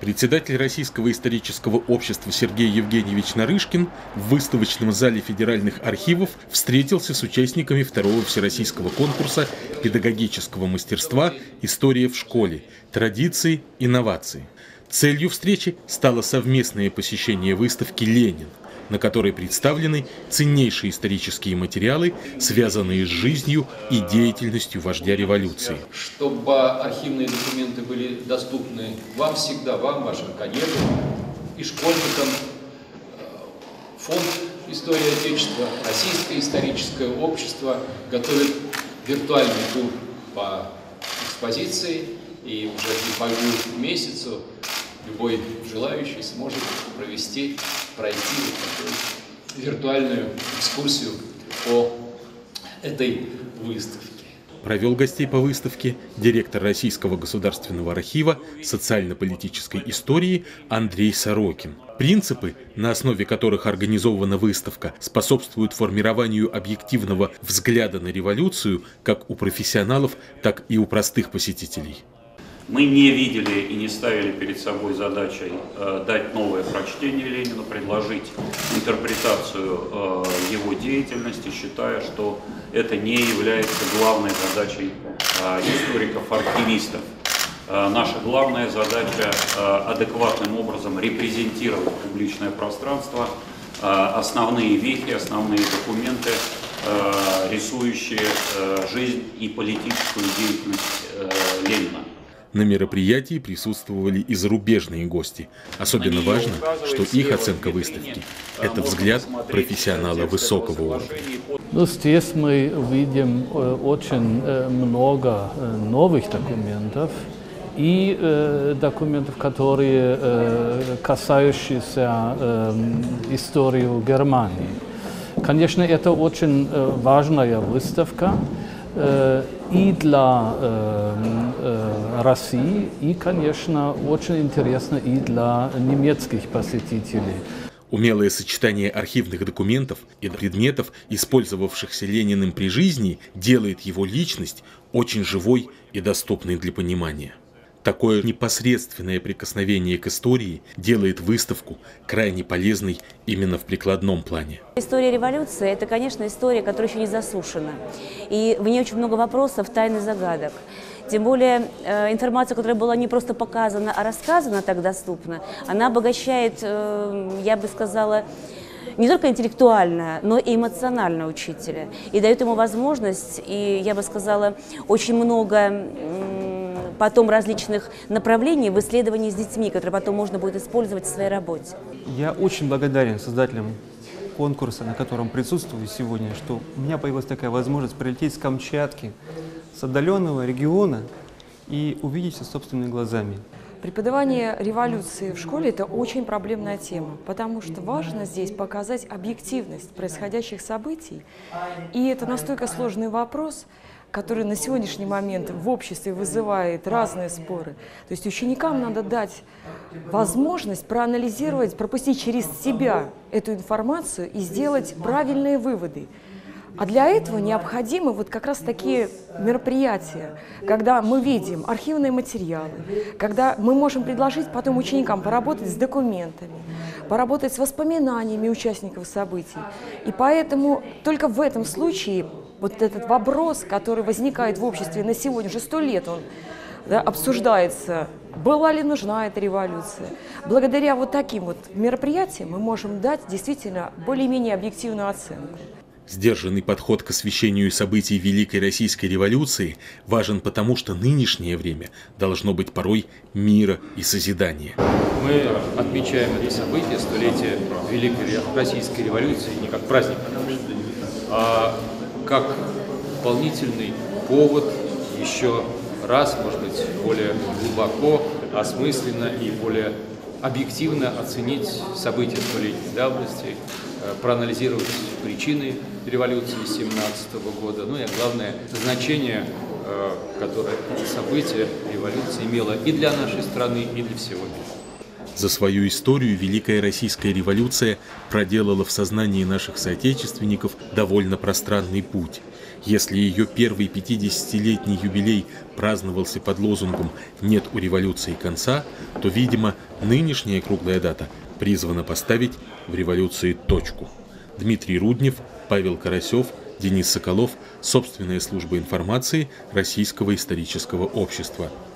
Председатель Российского исторического общества Сергей Евгеньевич Нарышкин в выставочном зале федеральных архивов встретился с участниками второго всероссийского конкурса педагогического мастерства «История в школе. Традиции, инновации». Целью встречи стало совместное посещение выставки «Ленин», на которой представлены ценнейшие исторические материалы, связанные с жизнью и деятельностью вождя революции. Чтобы архивные документы были доступны вам всегда, вам, вашим коллегам и школьникам, фонд «История Отечества», Российское историческое общество готовит виртуальный тур по экспозиции, и уже к декабрю месяцу любой желающий сможет пройти такую виртуальную экскурсию по этой выставке. Провел гостей по выставке директор Российского государственного архива социально-политической истории Андрей Сорокин. Принципы, на основе которых организована выставка, способствуют формированию объективного взгляда на революцию как у профессионалов, так и у простых посетителей. Мы не видели и не ставили перед собой задачей дать новое прочтение Ленину, предложить интерпретацию его деятельности, считая, что это не является главной задачей историков-архивистов. Наша главная задача адекватным образом репрезентировать публичное пространство, основные вехи, основные документы, рисующие жизнь и политическую деятельность Ленина. На мероприятии присутствовали и зарубежные гости. Особенно важно, что их оценка выставки – это взгляд профессионала высокого уровня. Здесь мы видим очень много новых документов и документов, которые касающиеся истории Германии. Конечно, это очень важная выставка и для России, и, конечно, очень интересно и для немецких посетителей. Умелое сочетание архивных документов и предметов, использовавшихся Лениным при жизни, делает его личность очень живой и доступной для понимания. Такое непосредственное прикосновение к истории делает выставку крайне полезной именно в прикладном плане. История революции – это, конечно, история, которая еще не засушена. И в ней очень много вопросов, тайн и загадок. Тем более информация, которая была не просто показана, а рассказана так доступно, она обогащает, я бы сказала, не только интеллектуально, но и эмоционально учителя. И дает ему возможность, и, я бы сказала, очень много потом различных направлений в исследовании с детьми, которые потом можно будет использовать в своей работе. Я очень благодарен создателям конкурса, на котором присутствую сегодня, что у меня появилась такая возможность прилететь с Камчатки, с отдаленного региона и увидеть все собственными глазами. Преподавание революции в школе – это очень проблемная тема, потому что важно здесь показать объективность происходящих событий. И это настолько сложный вопрос, который на сегодняшний момент в обществе вызывает разные споры. То есть ученикам надо дать возможность проанализировать, пропустить через себя эту информацию и сделать правильные выводы. А для этого необходимы вот как раз такие мероприятия, когда мы видим архивные материалы, когда мы можем предложить потом ученикам поработать с документами, поработать с воспоминаниями участников событий. И поэтому только в этом случае вот этот вопрос, который возникает в обществе на сегодня, уже 100 лет он обсуждается, была ли нужна эта революция. Благодаря вот таким вот мероприятиям мы можем дать действительно более-менее объективную оценку. Сдержанный подход к освещению событий Великой Российской революции важен потому, что нынешнее время должно быть порой мира и созидания. Мы отмечаем это событие, столетие Великой Российской революции, не как праздник, а как дополнительный повод еще раз, может быть, более глубоко, осмысленно и более объективно оценить события столетней давности, проанализировать причины революции 1917 года, ну и главное, значение, которое это событие революции имело и для нашей страны, и для всего мира. За свою историю Великая Российская революция проделала в сознании наших соотечественников довольно пространный путь. Если ее первый 50-летний юбилей праздновался под лозунгом «Нет у революции конца», то, видимо, нынешняя круглая дата призвана поставить в революции точку. Дмитрий Руднев, Павел Карасев, Денис Соколов, собственная служба информации Российского исторического общества.